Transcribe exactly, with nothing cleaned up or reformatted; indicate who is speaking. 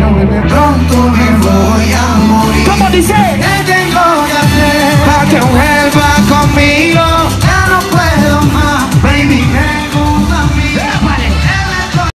Speaker 1: pero de pronto me voy a morir.
Speaker 2: ¿Cómo dice?
Speaker 1: ¿Qué tengo que hacer para que vuelva a